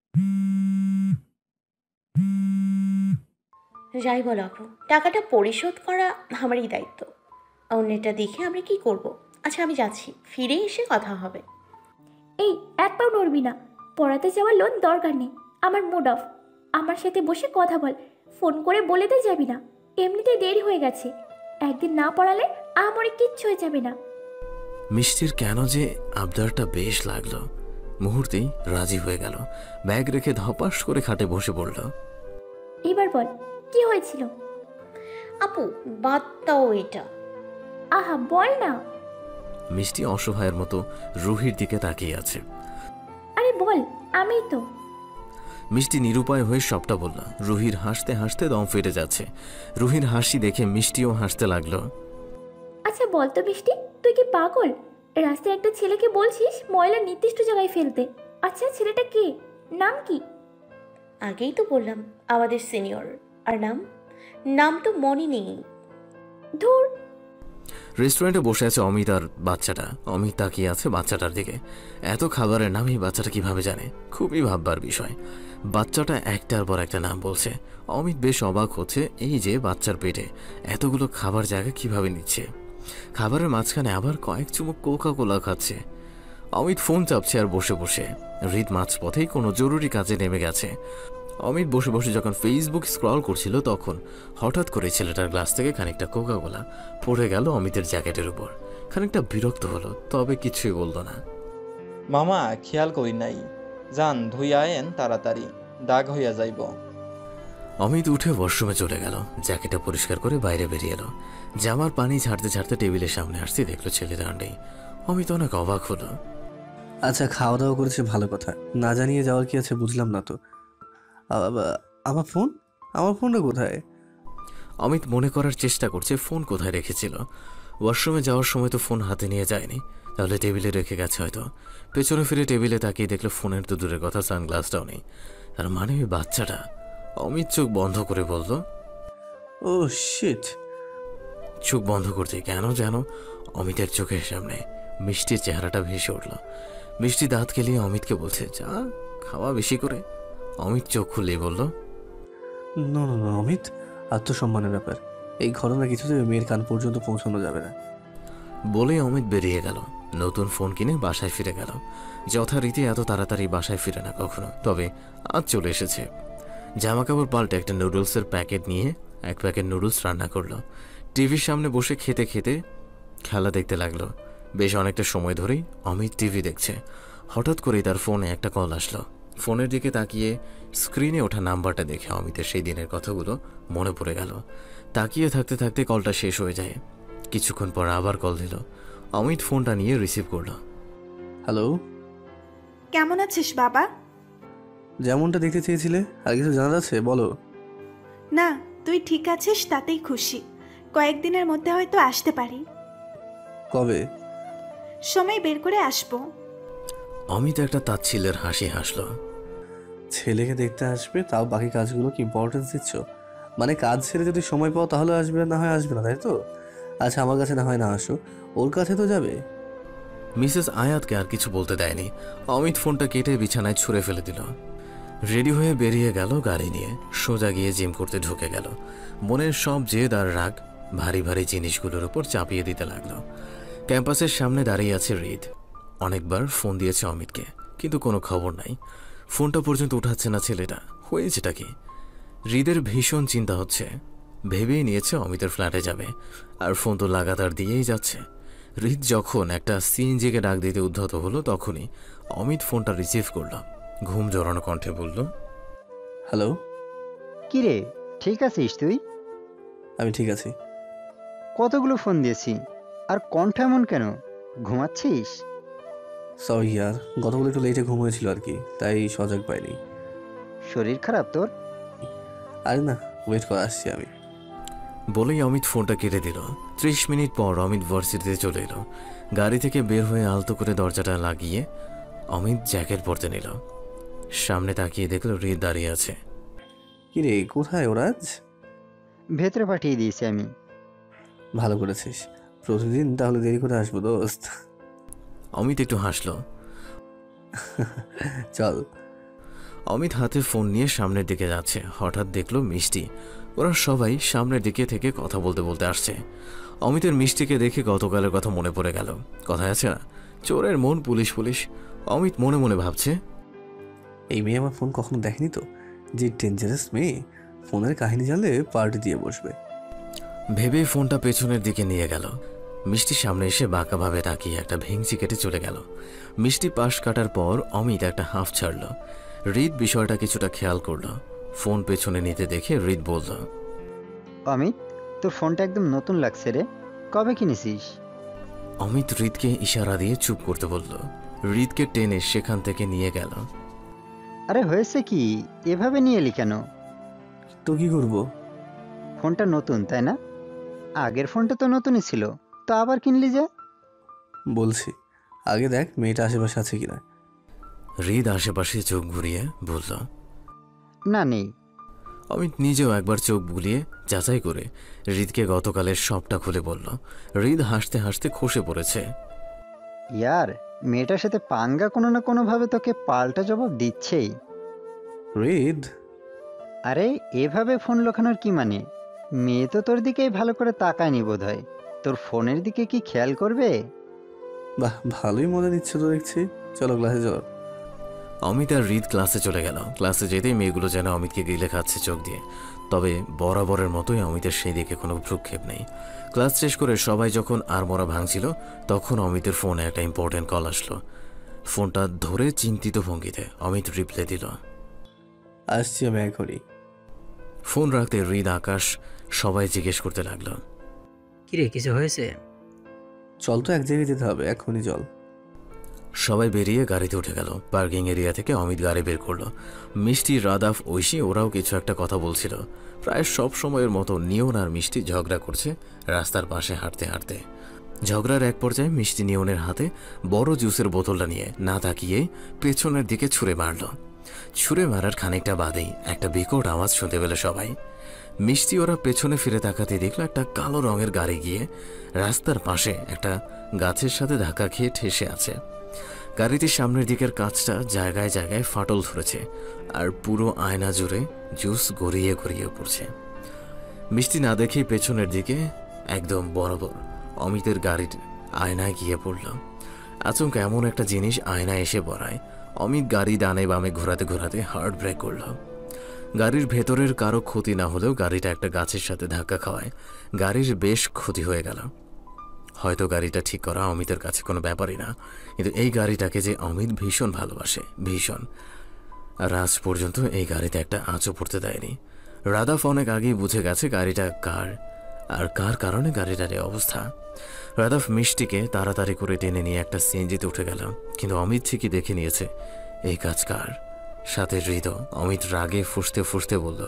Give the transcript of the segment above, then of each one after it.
যাই বলো আপু, টাকাটা পরিশোধ করা আমারই দায়িত্ব। অন্যটা দেখে আমরা কি করব? আচ্ছা আমি যাচ্ছি, ফিরে এসে কথা হবে। এই, এক পাও নড়বি না। পড়াতে যাওয়ার লোন দরকার নেই। আমার মুড অফ। আমার সাথে বসে কথা বল। ফোন করে বলে দিয়ে যাবি না। এমনিতেই দেরি হয়ে গেছে। একদিন না পড়ালে আমারে কিচ্ছু হয়ে যাবে না। মিষ্টির কেন যে আবদারটা বেশ লাগলো। মুহূর্তেই রাজি হয়ে গেল। ব্যাগ রেখে ধপাস করে খাটে বসে পড়ল। এবার বল, কি হয়েছিল? আপু বাদ দাও এটা। আহা, বল না। মিষ্টি অসহায়ের মতো রুহির দিকে তাকিয়ে আছে। আরে বল, আমিই তো। মিষ্টি নিরুপায় হয়ে সবটা বলল। রুহির হাসতে হাসতে দম ফেটে যাচ্ছে। রুহির হাসি দেখে মিষ্টিও হাসতে লাগলো। আচ্ছা বল তো মিষ্টি, তুই কি পাগল? রাস্তায় একটা ছেলেকে বলছিস ময়লা নির্দিষ্ট জায়গায় ফেলতে। আচ্ছা, ছেলেটা কে? নাম কি? আগেই তো বললাম, আমাদের সিনিয়র। আর নাম? নাম তো মনে নেই। ধুর। রেস্টুরেন্টে বসে আছে অমিত আর বাচ্চাটা। অমিত তাকিয়ে আছে বাচ্চাটার দিকে। এত খাবারের নাম এই বাচ্চাটা কিভাবে জানে? খুবই ভাববার বিষয়। বাচ্চাটা একটার পর একটা নাম বলছে। অমিত বেশ অবাক হচ্ছে, এই যে বাচ্চার পেটে এতগুলো খাবার জায়গা কিভাবে নিচ্ছে। খাবারের মাঝখানে আবার কয়েক চুমুক কোকা কোলা খাচ্ছে। অমিত ফোন চাপছে আর বসে বসে। হৃদ মাঝপথেই কোনো জরুরি কাজে নেমে গেছে। অমিত বসে বসে যখন ফেসবুক স্ক্রল করছিল তখন হঠাৎ করে ছেলেটার গ্লাস থেকে খানিকটা কোকা কোলা পড়ে গেল অমিতের জ্যাকেটের উপর। খানিকটা বিরক্ত হলো, তবে কিছুই বলল না। মামা খেয়াল করি নাই, যান ধুই আয়েন তাড়াতাড়ি, দাগ হইয়া যাইব। অমিত উঠে ওয়াশরুমে চলে গেল। জ্যাকেটটা পরিষ্কার করে বাইরে বেরিয়ে এলো। জামার পানি ছাড়তে ছাড়তে টেবিলের সামনে আসতে দেখলো ছেলেটা নেই। অমিত অনেক অবাক হলো। আচ্ছা, খাওয়া দাওয়া করেছে ভালো কথা, না জানিয়ে যাওয়ার কি আছে বুঝলাম না তো। আমার ফোন, আমার ফোনটা কোথায়? অমিত মনে করার চেষ্টা করছে ফোন কোথায় রেখেছিল। ওয়াশরুমে যাওয়ার সময় তো ফোন হাতে নিয়ে যায়নি, তাহলে টেবিলে রেখে গেছে হয়তো। পেছনে ফিরে টেবিলে তাকিয়ে দেখলো ফোনের তো দূরের কথা সানগ্লাসটাও নেই। তার মানে ওই বাচ্চাটা। অমিত চোখ বন্ধ করে বলল, ও শিট। চোখ বন্ধ করতে কেন যেন অমিতের চোখের সামনে মিষ্টির চেহারাটা ভেসে উঠল। মিষ্টি দাঁত কেলিয়ে অমিতকে বলছে, যা খাওয়া বেশি করে। অমিত চোখ খুলেই বলল, না না না অমিত, আত্মসম্মানের ব্যাপার। এই ঘটনা কিছুতে মেয়ের কান পর্যন্ত পৌঁছানো যাবে না। বলে অমিত বেরিয়ে গেল। নতুন ফোন কিনে বাসায় ফিরে গেল। যথারীতি এত তাড়াতাড়ি বাসায় ফিরে না কখনো, তবে আজ চলে এসেছে। জামাকাপড় পাল্টে একটা নুডলসের প্যাকেট নিয়ে এক প্যাকেট নুডলস রান্না করলো। টিভির সামনে বসে খেতে খেতে খেলা দেখতে লাগলো। বেশ অনেকটা সময় ধরেই অমিত টিভি দেখছে। হঠাৎ করেই তার ফোনে একটা কল আসলো। ফোনের দিকে তাকিয়ে স্ক্রিনে ওঠা নাম্বারটা দেখে অমিতের সেই দিনের কথাগুলো মনে পড়ে গেল। তাকিয়ে থাকতে থাকতে কলটা শেষ হয়ে যায়। কিছুক্ষণ পর আবার কল দিল। অমিত ফোনটা নিয়ে রিসিভ করলো। হ্যালো। কেমন আছিস বাবা? যেমনটা দেখতে চেয়েছিলে, আর কিছু জানা যাচ্ছে বলো? না, তুই ঠিক আছিস তাতেই খুশি। কয়েকদিনের মধ্যে হয়তো আসতে পারি। কবে? সময় বের করে আসবো। অমিত একটা তাচ্ছিল্যের হাসি হাসলো। ছেলেকে দেখতে আসবে, তাও বাকি কাজগুলো কি ইম্পর্টেন্স দিচ্ছ? মানে কাজ ছেড়ে যদি সময় পাও তাহলে আসবে, না হয় আসবে না, তাই তো? আচ্ছা, আমার কাছে না হয় না আসো, ওর কাছে তো যাবে। মিসেস আয়াতকে আর কিছু বলতে দেয়নি। অমিত ফোনটা কেটে বিছানায় ছুঁড়ে ফেলে দিল। রেডি হয়ে বেরিয়ে গেল গাড়ি নিয়ে। সোজা গিয়ে জিম করতে ঢুকে গেল। মনের সব জেদ আর রাগ ভারী ভারী জিনিসগুলোর উপর চাপিয়ে দিতে লাগলো। ক্যাম্পাসের সামনে দাঁড়িয়ে আছে হৃদ। অনেকবার ফোন দিয়েছে অমিতকে, কিন্তু কোনো খবর নাই। ফোনটা পর্যন্ত উঠাচ্ছে না ছেলেটা। হয়েছেটা কি? হৃদের ভীষণ চিন্তা হচ্ছে। ভেবেই নিয়েছে অমিতের ফ্ল্যাটে যাবে, আর ফোন তো লাগাতার দিয়েই যাচ্ছে। হৃদ যখন একটা সিএনজিকে ডাক দিতে উদ্ধত হলো তখনই অমিত ফোনটা রিসিভ করল। ঘুম জড়ানো কণ্ঠে বলল, হ্যালো। কিরে, ঠিক আছিস তুই? আমি ঠিক আছি। কতগুলো ফোন দিয়েছি, আর কণ্ঠ এমন কেন? ঘুমাচ্ছিস? সরি ইয়ার, গতকাল একটু লেটে ঘুম হয়েছিল আর কি, তাই সজাগ পাইনি। শরীর খারাপ তোর? আরে না, ওয়েট করে আসছি আমি। বলেই অমিত ফোনটা কেটে দিল। 30 মিনিট পর অমিত ভার্সিটিতে চলে এলো। গাড়ি থেকে বের হয়ে আলতো করে দরজাটা লাগিয়ে অমিত জ্যাকেট পরতে নিল। সামনে তাকিয়ে দেখলো হৃদ দাঁড়িয়ে আছে। কিরে, কোথায় ওরাজ? ভেতরে পাঠিয়ে দিয়েছি আমি। ভালো করেছিস। প্রতিদিন তাহলে দেরি করে আসবো দোস্ত। অমিত একটু হাসলো। চল। অমিত হাতে ফোন নিয়ে সামনের দিকে যাচ্ছে, হঠাৎ দেখলো মিষ্টি। ওরা সবাই সামনের দিকে থেকে কথা বলতে বলতে আসছে। অমিতের মিষ্টিকে দেখে গতকালের কথা মনে পড়ে গেল। কথায় আছে না, চোরের মন পুলিশ পুলিশ। অমিত মনে মনে ভাবছে, এই মেয়ে আমার ফোন কখনো দেখেনি তো, যে ডেঞ্জারাস মেয়ে, ফোনের কাহিনী জানলে পার্টি দিয়ে বসবে। ভেবে ফোনটা পেছনের দিকে নিয়ে গেল। মিষ্টি সামনে এসে বাঁকাভাবে তাকিয়ে একটা ভেঙচি কেটে চলে গেল। মিষ্টি পাশ কাটার পর অমিত একটা হাঁফ ছাড়ল। হৃদ বিষয়টা কিছুটা খেয়াল করলো। ফোন পেছনে নিতে দেখে হৃদ বলল, অমিত, তোর ফোনটা একদম নতুন লাগছে রে, কবে কিনেছিস? অমিত হৃদকে ইশারা দিয়ে চুপ করতে বলল। হৃদকে টেনে সেখান থেকে নিয়ে গেল। আরে হয়েছে কি, এভাবে নিয়ে এলি কেন? তো কি করবো? ফোনটা নতুন তাই না? আগের ফোনটা তো নতুনই ছিল, তো আবার কিনলি যে? বলছি, আগে দেখ মেয়েটা আশেপাশে আছে কিনা। হৃদ আশেপাশে চোখ ঘুরিয়ে বলল, না, নেই। অমিত নিজেও একবার চোখ বুলিয়ে যাচাই করে হৃদকে গতকালের সবটা খুলে বলল। হৃদ হাসতে হাসতে খসে পড়েছে। ইয়ার, মেয়েটার সাথে পাঙ্গা কোনো না কোনোভাবে তোকে পাল্টা জবাব দিচ্ছেই। হৃদ, আরে এভাবে ফোন লোকানোর কি মানে? মেয়ে তো তোর দিকেই ভালো করে তাকায়নি বোধ হয়, তোর ফোনের দিকে কি খেয়াল করবে? বাহ, ভালোই মজা নিচ্ছে তো দেখছি। চলো ক্লাসে চলো। অমিত আর হৃদ ক্লাসে চলে গেল। ক্লাসে যেতেই মেয়েগুলো যেন অমিতকে গিলে খাচ্ছে চোখ দিয়ে। তবে বরাবরের মতোই অমিতের সেই দিকে কোনো ভ্রুক্ষেপ নেই। ক্লাস শেষ করে সবাই যখন আড়মোড়া ভাঙছিল, তখন অমিতের ফোনে একটা ইম্পর্টেন্ট কল আসলো। ফোনটা ধরে চিন্তিত ভঙ্গিতে অমিত রিপ্লাই দিল। আসছি আমি এখনই। ফোন রাখতে হৃদ, আকাশ সবাই জিজ্ঞেস করতে লাগলো, কিরে, কিছু হয়েছে? চল তো এক জায়গায় যেতে হবে, এখনই চল। সবাই বেরিয়ে গাড়িতে উঠে গেল। পার্কিং এরিয়া থেকে অমিত গাড়ি বের করলো। মিষ্টি, রাদাফ, ঐশী ওরাও কিছু একটা কথা বলছিল। প্রায় সব সময়ের মতো নিয়ন আর মিষ্টি ঝগড়া করছে রাস্তার পাশে হাঁটতে হাঁটতে। ঝগড়ার এক পর্যায়ে মিষ্টি নিয়নের হাতে বড় জুসের বোতলটা নিয়ে না তাকিয়ে পেছনের দিকে ছুঁড়ে মারল। ছুঁড়ে মারার খানিকটা বাদেই একটা বিকট আওয়াজ শুনতে পেল সবাই। মিষ্টি ওরা পেছনে ফিরে তাকাতে দেখলো একটা কালো রঙের গাড়ি গিয়ে রাস্তার পাশে একটা গাছের সাথে ধাক্কা খেয়ে ঠেসে আছে। গাড়িটির সামনের দিকের কাঁচটা জায়গায় জায়গায় ফাটল ধরেছে, আর পুরো আয়না জুড়ে জুস গড়িয়ে গড়িয়ে পড়ছে। মিষ্টি না দেখেই পেছনের দিকে একদম বরাবর অমিতের গাড়ির আয়নায় গিয়ে পড়ল। আচমকা এমন একটা জিনিস আয়নায় এসে পড়ায় অমিত গাড়ি ডানে বামে ঘোরাতে ঘোরাতে হার্ড ব্রেক করল। গাড়ির ভেতরের কারো ক্ষতি না হলেও গাড়িটা একটা গাছের সাথে ধাক্কা খাওয়ায় গাড়ির বেশ ক্ষতি হয়ে গেল। হয়তো গাড়িটা ঠিক করা অমিতের কাছে কোনো ব্যাপারই না, কিন্তু এই গাড়িটাকে যে অমিত ভীষণ ভালোবাসে, ভীষণ। আর আজ পর্যন্ত এই গাড়িতে একটা আঁচও পড়তে দেয়নি। রাদাফ অনেক আগেই বুঝে গেছে গাড়িটা কার, আর কার কারণে গাড়িটার এই অবস্থা। রাদাফ মিষ্টিকে তাড়াতাড়ি করে টেনে নিয়ে একটা সিএনজিতে উঠে গেল, কিন্তু অমিত ঠিকই দেখে নিয়েছে এই কাজ কার। সাথে হৃদ। অমিত রাগে ফুঁসতে ফুঁসতে বলল,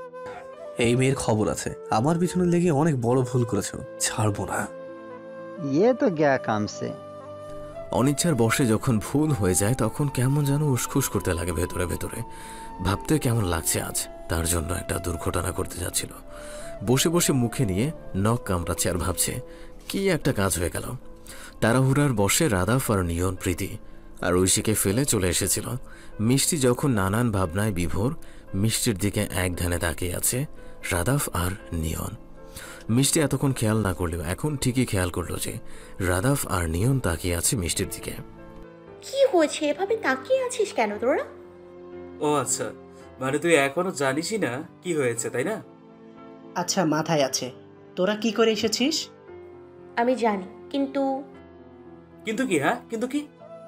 এই মেয়ের খবর আছে, আমার পিছনে লেগে অনেক বড় ভুল করেছো, ছাড়বো না। ইয়ে তো গ্যা কামছে। অনিচ্ছার বশে যখন ভুল হয়ে যায় তখন কেমন যেন উসখুস করতে লাগে ভেতরে ভেতরে। ভাবতে কেমন লাগছে আজ তার জন্য একটা দুর্ঘটনা করতে যাচ্ছিল। বসে বসে মুখে নিয়ে নখ কামড়াচ্ছে আর ভাবছে কি একটা কাজ হয়ে গেল। তাড়াহুড়ার বসে রাদাফ আর নিয়ন, প্রীতি আর ঐশীকে ফেলে চলে এসেছিল। মিষ্টি যখন নানান ভাবনায় বিভোর, মিষ্টির দিকে এক ধ্যানে তাকিয়ে আছে রাদাফ আর নিয়ন। মিষ্টি এতক্ষণ খেয়াল না করলেও এখন ঠিকই খেয়াল করলো যে রাদাফ আর নিয়ন তাকিয়ে আছে মিষ্টির দিকে। কি হয়েছে, এভাবে তাকিয়ে আছিস কেন তোরা? ও আচ্ছা, মানে তুই এখনো জানিসই না কি হয়েছে, তাই না? আচ্ছা, মাথায় আছে। তোরা কি করে এসেছিস? আমি জানি, কিন্তু কিন্তু কি? হ্যাঁ, কিন্তু কি?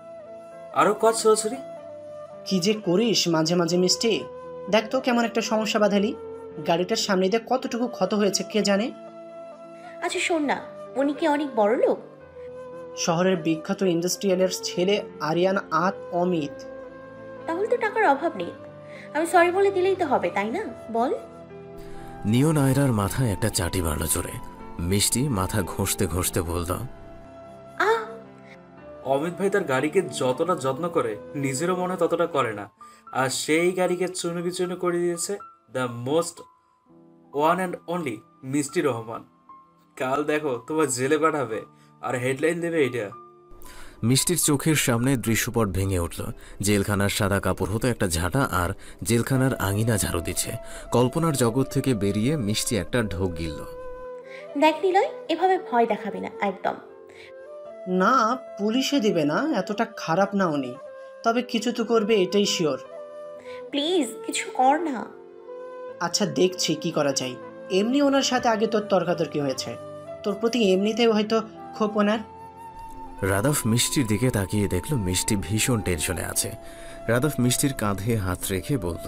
আরো কত ছোড়াছড়ি কি যে করিস মাঝে মাঝে মিষ্টি। দেখ তো কেমন একটা সমস্যা বাঁধালি। গাড়িটার সামনে দিয়ে কতটুকু ক্ষত হয়েছে কে জানে। আচ্ছা শোন না, উনি কি অনেক বড় লোক? শহরের বিখ্যাত ইন্ডাস্ট্রিয়ালের ছেলে আরিয়ান আত অমিত। তাহলে তো টাকার অভাব নেই, আমি সরি বলে দিলেই তো হবে, তাই না? বল। নিয়ন আয়রার মাথায় একটা চাটি মারল জোরে। মিষ্টি মাথা ঘষতে ঘষতে বলল, অমিত ভাই তার গাড়িকে যতটা যত্ন করে নিজেরও মনে ততটা করে না, আর সেই গাড়িকে চুনো বিচুনো করে দিয়েছে the most one and only Mishti Rahman. কাল দেখো তোমার জেলে পাঠাবে আর হেডলাইন দেবে এটা। মিষ্টির চোখের সামনে দৃশ্যপট ভেঙে উঠল। জেলখানার সাদা কাপড় হতো একটা ঝাঁটা, আর জেলখানার আঙিনা ঝাড়ু দিচ্ছে। কল্পনার জগৎ থেকে বেরিয়ে মিষ্টি একটা ঢোক গিলল। দেখ নিলয়, এভাবে ভয় দেখাবি না একদম। না, পুলিশে দিবে না, এতটা খারাপ না উনি, তবে কিছু তো করবে এটাই শিওর। প্লিজ কিছু কর না। আচ্ছা দেখছি কি করা যায়। এমনি ওনার সাথে আগে তোর তর্কাতর্কি হয়েছে, তোর প্রতি এমনিতেই হয়তো ক্ষোভ ওনার। রাদাফ মিষ্টির দিকে তাকিয়ে দেখল মিষ্টি ভীষণ টেনশনে আছে। রাদাফ মিষ্টির কাঁধে হাত রেখে বলল,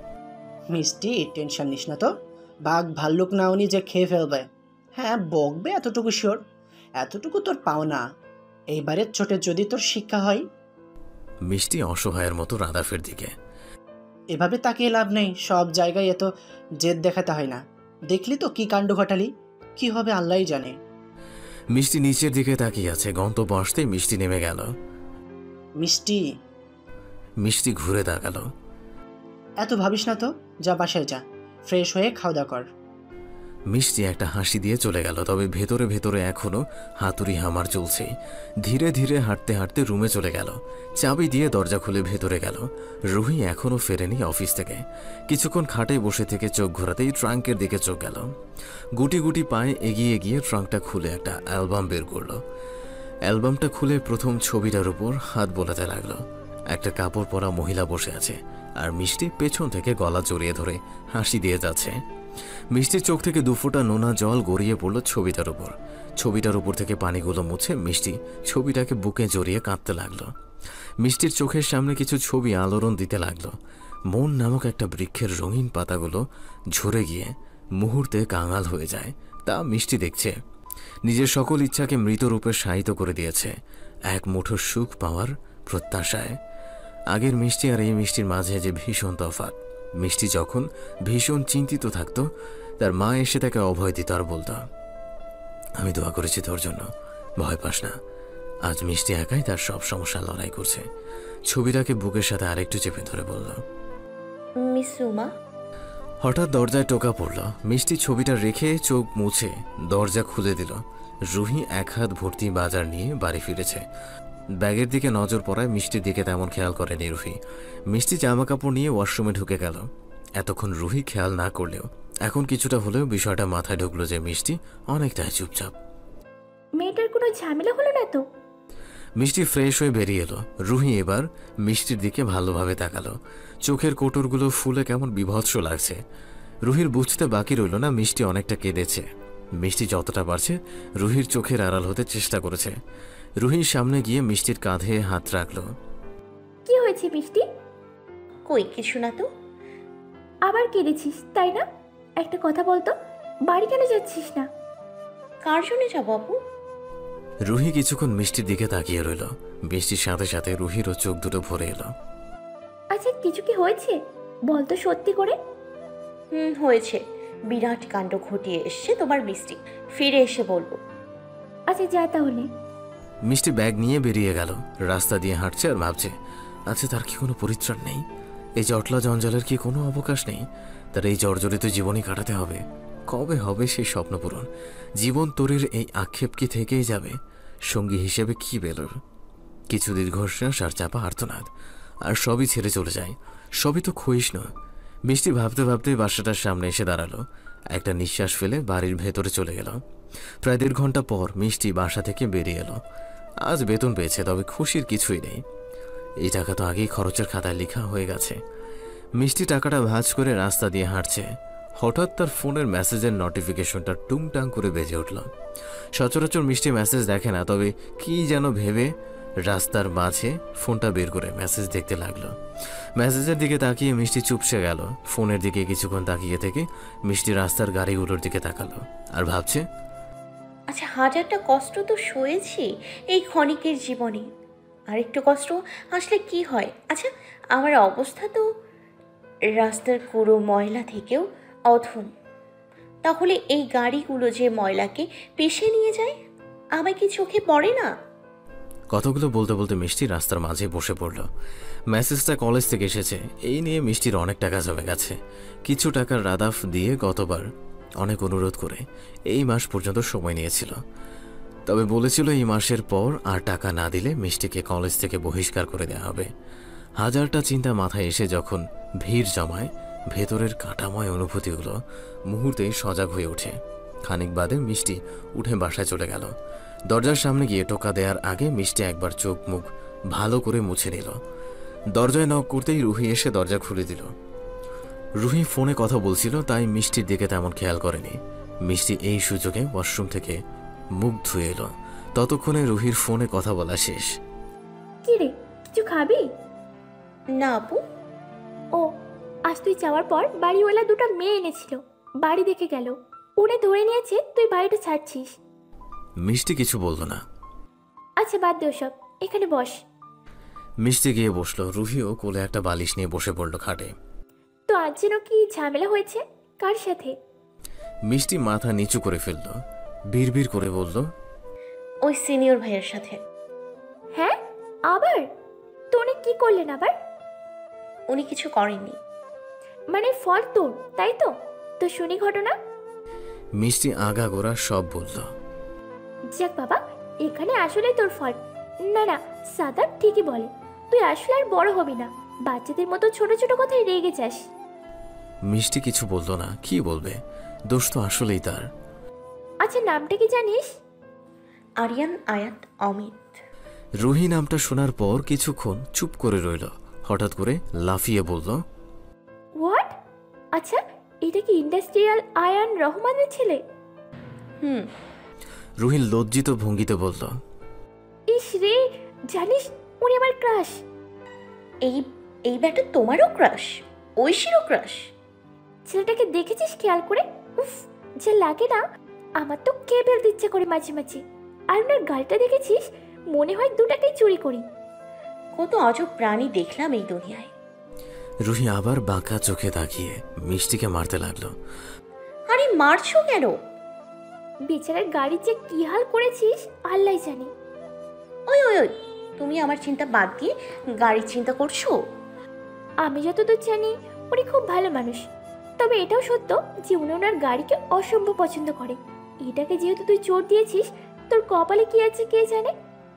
মিষ্টি টেনশন নিস না তো, বাঘ ভাল্লুক না উনি যে খেয়ে ফেলবে। হ্যাঁ বকবে এতটুকু শিওর, এতটুকু তোর পাও না। এইবারের চোটে যদি তোর শিক্ষা হয়। মিষ্টি অসহায়ের মতো রাদাফের দিকে। এভাবে তাকিয়ে লাভ নেই, সব জায়গায় এত জেদ দেখাতে হয় না। দেখলি তো কি কাণ্ড ঘটালি, কি হবে আল্লাহই জানে। মিষ্টি নিচের দিকে তাকিয়ে আছে। গন্তব্য আসতেই মিষ্টি নেমে গেল। মিষ্টি মিষ্টি ঘুরে তাকালো। এত ভাবিস না তো, যা বাসায় যা, ফ্রেশ হয়ে খাওয়া দাওয়া কর। মিষ্টি একটা হাসি দিয়ে চলে গেল, তবে ভেতরে ভেতরে এখনো হাতুড়ি হামার চলছে। ধীরে ধীরে হাঁটতে হাঁটতে রুমে চলে গেল। চাবি দিয়ে দরজা খুলে ভেতরে গেল। রুহি এখনো ফেরেনি অফিস থেকে। কিছুক্ষণ খাটে বসে থেকে চোখ ঘোরাতেই ট্রাঙ্কের দিকে চোখ গেল। গুটি গুটি পায়ে এগিয়ে গিয়ে ট্রাঙ্কটা খুলে একটা অ্যালবাম বের করলো। অ্যালবামটা খুলে প্রথম ছবিটার উপর হাত বোলাতে লাগলো। একটা কাপড় পরা মহিলা বসে আছে, আর মিষ্টি পেছন থেকে গলা জড়িয়ে ধরে হাসি দিয়ে যাচ্ছে। মিষ্টির চোখ থেকে দুফোঁটা নোনা জল গড়িয়ে পড়ল ছবিটার উপর। ছবিটার উপর থেকে পানিগুলো মুছে মিষ্টি ছবিটাকে বুকে জড়িয়ে কাঁদতে লাগলো। মিষ্টির চোখের সামনে কিছু ছবি আলোড়ন দিতে লাগলো। মন নামক একটা বৃক্ষের রঙিন পাতাগুলো ঝরে গিয়ে মুহূর্তে কাঙাল হয়ে যায়। তা মিষ্টি দেখছে। নিজের সকল ইচ্ছাকে মৃতরূপে শায়িত করে দিয়েছে এক মুঠো সুখ পাওয়ার প্রত্যাশায়। আগের মিষ্টি আর এই মিষ্টির মাঝে যে ভীষণ তফাৎ। মিষ্টি যখন ভীষণ চিন্তিত থাকত, তার মা এসে তাকে অভয় দিত আর বলতো, আমি দোয়া করেছি তোর জন্য, ভয় পাস না। আজ মিষ্টি একাই তার সব সমস্যা লড়াই করছে। ছবিটাকে বুকের সাথে আরেকটু চেপে ধরে বলল, মিস সুমা। হঠাৎ দরজায় টোকা পড়ল। মিষ্টি ছবিটা রেখে চোখ মুছে দরজা খুলে দিল। রুহি এক হাত ভর্তি বাজার নিয়ে বাড়ি ফিরেছে। ব্যাগের দিকে নজর পড়ায় মিষ্টির দিকে তেমন খেয়াল করেনি রুহি। মিষ্টি জামা কাপড় নিয়ে ওয়াশরুমে ঢুকে গেল। এতক্ষণ রুহি খেয়াল না করলেও এখন কিছুটা হলেও বিষয়টা মাথায় ঢুকলো যে মিষ্টি অনেকটাই চুপচাপ। মেয়েটার কোনো ঝামেলা হলো না তো? মিষ্টি ফ্রেশ হয়ে বেরিয়ে এলো। রুহি এবার মিষ্টির দিকে ভালোভাবে তাকালো। চোখের কোটরগুলো ফুলে কেমন বিভৎস লাগছে। রুহির বুঝতে বাকি রইল না মিষ্টি অনেকটা কেঁদেছে। মিষ্টি যতটা পারছে রুহির চোখের আড়াল হতে চেষ্টা করেছে। রুহির সামনে গিয়ে মিষ্টির কাঁধে হাত রাখলো। কি হয়েছে মিষ্টি? কই কিছু না তো। আবার কেঁদেছিস তাই না? একটা কথা বলতো, বাড়ি কেন যাচ্ছিস না? কার জন্য যাব আপু? রুহি কিছুক্ষণ মিষ্টির দিকে তাকিয়ে রইল। মিষ্টির সাথে সাথে রুহিরও চোখ দুটো ভরে এলো। আচ্ছা কিছু কি হয়েছে বলতো সত্যি করে? হয়েছে। বিরাট কাণ্ড ঘটিয়ে এসছে তোমার মিষ্টি, ফিরে এসে বলবো। আচ্ছা যা তাহলে। মিষ্টি ব্যাগ নিয়ে বেরিয়ে গেল। রাস্তা দিয়ে হাঁটছে আর ভাবছে, আচ্ছা তার কি কোনো পরিত্রাণ নেই? এই জটলা জঞ্জালের কি কোনো অবকাশ নেই? তার এই জর্জরিত জীবনই কাটাতে হবে। কবে হবে সেই স্বপ্ন পূরণ? জীবন তরির এই আক্ষেপ কি থেকেই যাবে? সঙ্গী হিসেবে কি বেলোর? কিছু দীর্ঘশ্বাস আর চাপা আর্তনাদ, আর সবই ছেড়ে চলে যায়। সবই তো ক্ষয়িষ্ণু। মিষ্টি ভাবতে ভাবতে বাসাটার সামনে এসে দাঁড়ালো। একটা নিঃশ্বাস ফেলে বাড়ির ভেতরে চলে গেল। প্রায় 1.5 ঘন্টা পর মিষ্টি বাসা থেকে বেরিয়ে এলো। আজ বেতন পেয়েছে, তবে খুশির কিছুই নেই। এই টাকা তো আগেই খরচের খাতায় লেখা হয়ে গেছে। মিষ্টি টাকাটা ভাঁজ করে রাস্তা দিয়ে হাঁটছে। হঠাৎ তার ফোনের মেসেজের নোটিফিকেশনটা টুংটাং করে বেজে উঠল। সচরাচর মিষ্টি মেসেজ দেখে না, তবে কি যেন ভেবে রাস্তার মাঝে ফোনটা বের করে মেসেজ দেখতে লাগলো। মেসেজের দিকে তাকিয়ে মিষ্টি চুপসে গেল। ফোনের দিকে কিছুক্ষণ তাকিয়ে থেকে মিষ্টি রাস্তার গাড়িগুলোর দিকে তাকালো আর ভাবছে, আচ্ছা 1000টা কষ্ট তো সয়েছি এই ক্ষণিকের জীবনে, আর একটু কষ্ট আসলে কি হয়? আচ্ছা আমার অবস্থা তো রাস্তার পুরো ময়লা থেকেও অধম। তাহলে এই গাড়িগুলো যে ময়লাকে পেশে নিয়ে যায়, আমায় কি চোখে পড়ে না? কথাগুলো বলতে বলতে মিষ্টি রাস্তার মাঝে বসে পড়ল। মেসেজটা কলেজ থেকে এসেছে। এই নিয়ে মিষ্টির অনেক টাকা জমে গেছে। কিছু টাকার রাদাফ দিয়ে গতবার অনেক অনুরোধ করে এই মাস পর্যন্ত সময় নিয়েছিল। তবে বলেছিল এই মাসের পর আর টাকা না দিলে মিষ্টিকে কলেজ থেকে বহিষ্কার করে দেওয়া হবে। হাজারটা চিন্তা মাথায় এসে যখন ভিড় জমায়, ভেতরের কাঁটাময় অনুভূতিগুলো মুহূর্তেই সজাগ হয়ে ওঠে। খানিক বাদে মিষ্টি উঠে বাসায় চলে গেল। দরজার সামনে গিয়ে টোকা দেওয়ার আগে মিষ্টি একবার চোখ মুখ ভালো করে মুছে নিল। দরজায় নক করতেই রুহি এসে দরজা খুলে দিল। রুহি ফোনে কথা বলছিল, তাই মিষ্টির দিকে তেমন খেয়াল করেনি। মিষ্টি এই সুযোগে ওয়াশরুম থেকে মুখ ধুয়ে এলো। ততক্ষণে রুহির ফোনে কথা বলা শেষ। কি রে, কিছু খাবি? না আপু। ও, আজ তুই যাওয়ার পর বাড়িওয়ালা দুটো মেয়ে এনেছিল, বাড়ি দেখে গেল, উনি ধরে নিয়েছে তুই বাড়িটা ছাড়ছিস। মিষ্টি কিছু বলল না। আচ্ছা বাদ দে সব, এখানে বস। মিষ্টি গিয়ে বসলো। রুহিও কোলে একটা বালিশ নিয়ে বসে পড়ল খাটে। তো আজ যেন কি ঝামেলা হয়েছে, কার সাথে? মিষ্টি মাথা নিচু করে ফেলল, বিড়বিড় করে বলল, ওই সিনিয়র ভাইয়ের সাথে। হ্যাঁ, আবার? তো উনি কি করলেন আবার? উনি কিছু করেননি। মানে ফল তোর, তাই তো? তো শুনি ঘটনা। মিষ্টি আগাগোড়া সব বলল। যাক বাবা, এখানে আসলে তোর ফল। না না, সাদা ঠিকই বলে, তুই আসলে আর বড় হবি না, বাচ্চাদের মতো ছোট ছোট কথায় রেগে যাস। মিষ্টি কিছু বলল না। কি বলবে, দোষ তো আসলেই তার। আচ্ছা নামটা কি জানিস? আরিয়ান আয়াত অমিত। রুহি নামটা শোনার পর কিছুক্ষণ চুপ করে রইল। হঠাৎ করে লাফিয়ে বলল, হোয়াট? আচ্ছা, এটা কি ইন্ডাস্ট্রিয়াল আয়ান রহমানের ছেলে? হুম। রুহি লজ্জিত ভঙ্গিতে বলল, ইস রে, জানিস উনি আমার ক্রাশ। এই এই ব্যাটা তোমারও ক্রাশ? ঐশীরও ক্রাশ? ছেলেটাকে দেখেছিস খেয়াল করে? উফ, যা লাগে না, আমার তো কেবল দিচ্ছে করে মাঝে মাঝে। আর ওনার গালটা দেখেছিস, মনে হয় দুটাকেই চুরি করি। কত অজব প্রাণী দেখলাম এই দুনিয়ায়। রুহি আবার বাঁকা চোখে তাকিয়ে মিষ্টিকে মারতে লাগলো। আরে মারছো কেন? বেচারার গাড়ির যে কি হাল করেছিস আল্লাহ জানে। ওই ওই ওই, তুমি আমার চিন্তা বাদ দিয়ে গাড়ির চিন্তা করছো? আমি যতদূর জানি উনি খুব ভালো মানুষ, তবে এটাও সত্য যে উনি ওনার গাড়িকে অসম্ভব পছন্দ করে। এটাকে যেহেতু তুই চোট দিয়েছিস, তোর কপালে কি আছে কে জানে।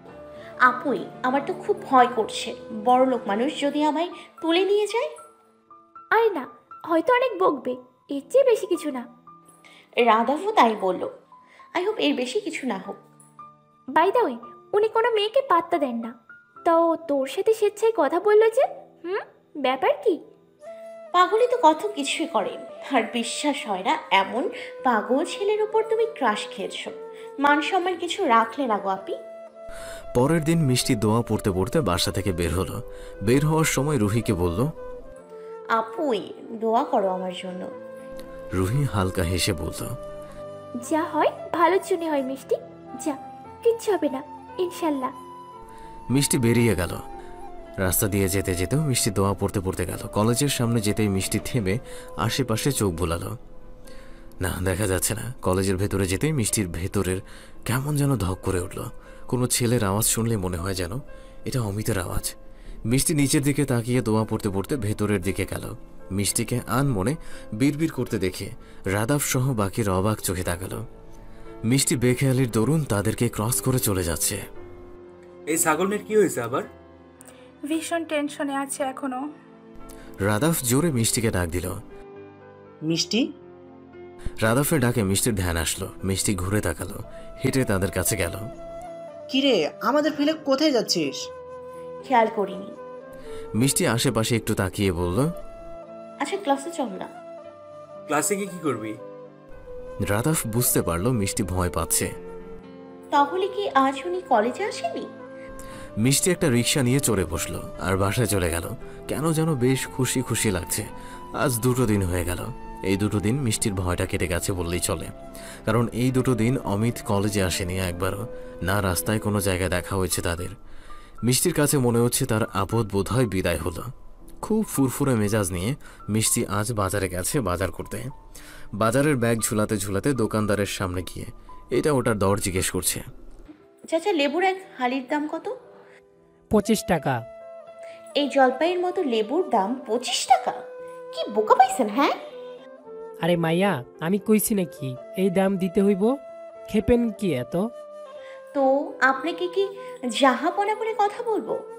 আপুই, আমার তো খুব ভয় করছে, বড় লোক মানুষ যদি আমায় তুলে নিয়ে যায়। আরে না, হয়তো অনেক বকবে, এর চেয়ে বেশি কিছু না। রাধাফও তাই বলল। আই হোপ এর বেশি কিছু না হোক। বাই দা ওয়ে, উনি কোনো মেয়েকে পাত্তা দেন না। তাও তোর সাথে স্বেচ্ছায় কথা বললো যে, ব্যাপার কি? পাগলই তো কত কিছুই করে, আর বিশ্বাস হয় না এমন পাগল ছেলের উপর তুমি ক্রাশ খেয়েছো। মান সম্মান কিছু রাখলে না গো আপি। পরের দিন মিষ্টি দোয়া পড়তে পড়তে বাসা থেকে বের হলো। বের হওয়ার সময় রুহিকে বলল, আপুই দোয়া করো আমার জন্য। রুহি হালকা হেসে বলল, যা হয় ভালোর জন্য হয় মিষ্টি, যা, কিচ্ছু হবে না ইনশাল্লাহ। মিষ্টি বেরিয়ে গেল। রাস্তা দিয়ে যেতে যেতেও মিষ্টি দোয়া পড়তে পড়তে গেল। কলেজের সামনে যেতেই মিষ্টি থেমে আশেপাশে চোখ বোলালো। না, দেখা যাচ্ছে না। কলেজের ভেতরে যেতেই মিষ্টির ভেতরের কেমন যেন ধক করে উঠল। কোনো ছেলের আওয়াজ শুনলে মনে হয় যেন এটা অমিতের আওয়াজ। মিষ্টি নিচের দিকে তাকিয়ে দোয়া পড়তে পড়তে ভেতরের দিকে গেল। মিষ্টিকে আনমনে বিড়বিড় করতে দেখে রাদাফ সহ বাকির অবাক চোখে তাকালো। মিষ্টি বেখেয়ালির দরুন তাদেরকে ক্রস করে চলে যাচ্ছে। এই ছাগল মেয়ের কি হয়েছে আবার? ভীষণ টেনশনে আছে এখনো। রাদাফ জোরে মিষ্টিকে ডাক দিল। মিষ্টি? রাদাফের ডাকে মিষ্টির ধ্যান আসলো। মিষ্টি ঘুরে তাকালো, হেঁটে তাদের কাছে গেল। কিরে, আমাদের ফেলে কোথায় যাচ্ছিস? খেয়াল করিনি। মিষ্টি আশেপাশে একটু তাকিয়ে বলল, আচ্ছা ক্লাসে চল না। ক্লাসে গিয়ে কি করবি? রাদাফ বুঝতে পারলো মিষ্টি ভয় পাচ্ছে। তাহলে কি আজ উনি কলেজে আসেনি? মিষ্টি একটা রিক্সা নিয়ে চড়ে বসলো আর বাসায় চলে গেল। কেন যেন বেশ খুশি খুশি লাগছে। আজ 2 দিন হয়ে গেল। এই 2 দিন মিষ্টির ভয়টা কেটে গেছে বললেই চলে। কারণ এই 2 দিন অমিত কলেজে আসেনি একবারও, না রাস্তায় কোনো জায়গায় দেখা হয়েছে তাদের। মিষ্টির কাছে মনে হচ্ছে তার আপদ বোধহয় বিদায় হলো। খুব ফুরফুরে মেজাজ নিয়ে মিষ্টি আজ বাজারে গেছে বাজার করতে। বাজারের ব্যাগ ঝুলাতে ঝুলাতে দোকানদারের সামনে গিয়ে এটা ওটার দর জিজ্ঞেস করছে। চাচা, লেবুর এক হালির দাম কত? 25 টাকা। এই জলপাইয়ের মতো লেবুর দাম 25 টাকা? কি বোকা পাইছেন? হ্যাঁ, আরে মাইয়া, আমি কইছি নাকি এই দাম দিতে হইব? খেপেন কি এত? তো আপনাকে কি জাহাপনা করে কথা বলবো?